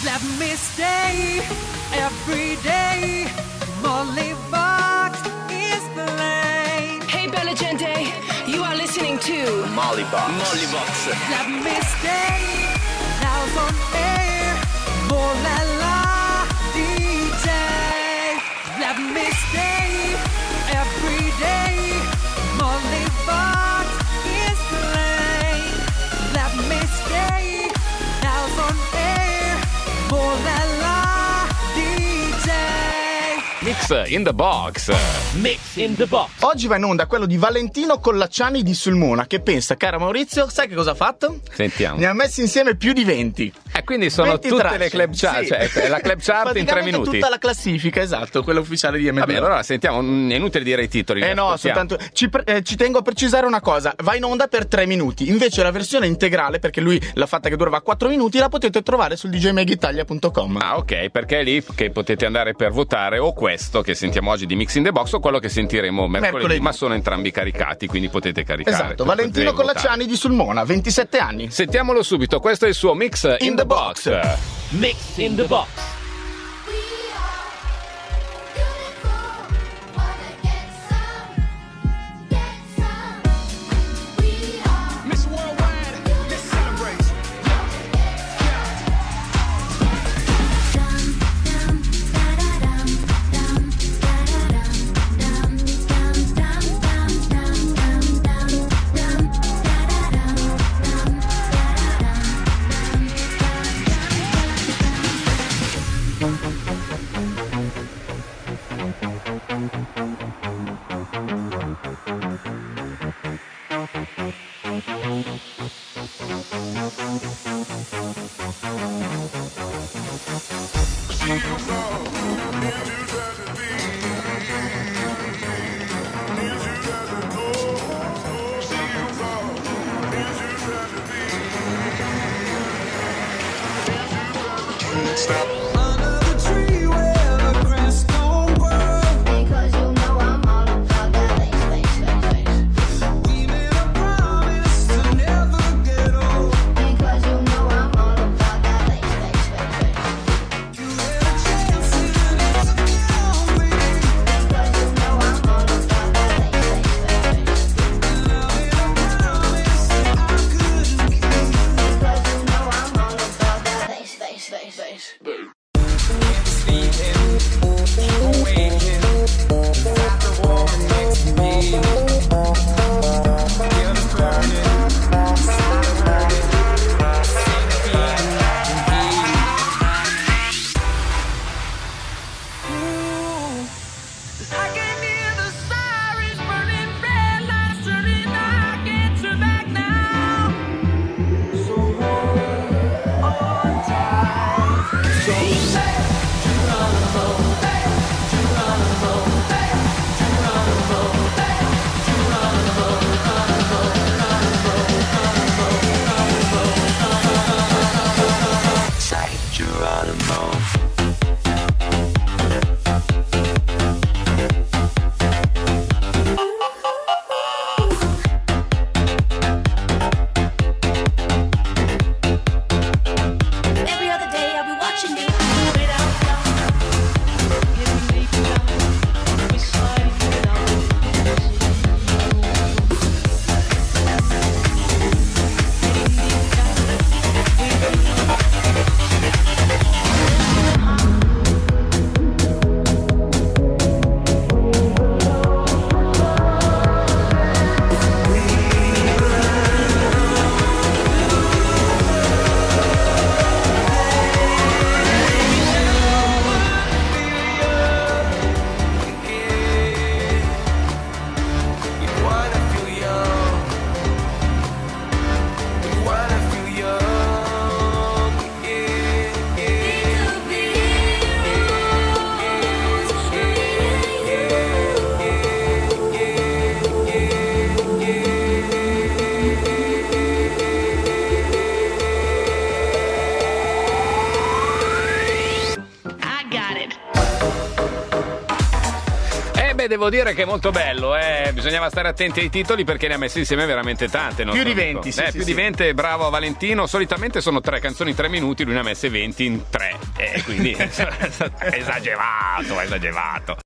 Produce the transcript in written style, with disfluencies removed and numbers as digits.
Let me stay every day. Molly Box is the lane. Hey Bella Gente, you are listening to Molly Box. Molly Box. Let me stay now's on air. Molella DJ. Let me stay every day. Molly Box is the lane. Let me stay now's on air. Molella DJ. Mix in the box. Mix in the box. Oggi va in onda quello di Valentino Collacciani di Sulmona, che pensa, cara Maurizio, sai che cosa ha fatto? Sentiamo. Ne ha messi insieme più di 20. Quindi sono 20 tutte tracce. le club chart, Sì. cioè la club chart in 3 minuti. Tutta la classifica, esatto, quella ufficiale di MB. Vabbè, allora sentiamo, è inutile dire i titoli. No, ascoltiamo. soltanto ci tengo a precisare una cosa: va in onda per 3 minuti. Invece la versione integrale, perché lui l'ha fatta che durava 4 minuti, la potete trovare sul djmegitalia.com. Ah, ok, perché è lì che potete andare per votare o questo che sentiamo oggi di Mix in the Box o quello che sentiremo mercoledì, ma sono entrambi caricati, quindi potete caricare. Esatto, Valentino Collacciani di Sulmona, 27 anni. Sentiamolo subito, questo è il suo Mix in the Box. Mix in the box. Under the tree where the grass don't grow. Because you know I'm all about that bass. We made a promise to never get old. Because you know I'm all about that bass. You had a chance and it took you on me. Because you know I'm all about that bass. And I made a promise that I couldn't keep. Because you know I'm all about that bass. I can hear the sirens burning, red lights turning. I can't turn back now. So hold on tight. So say Geronimo, hey, Geronimo, hey, Geronimo, hey, Geronimo, Geronimo. Say Geronimo. Every other day I'll be watching you. Devo dire che è molto bello, bisognava stare attenti ai titoli perché ne ha messi insieme veramente tante. Più di 20, sì, più di 20, bravo Valentino. Solitamente sono 3 canzoni in 3 minuti, lui ne ha messe 20 in 3. E quindi esagerato.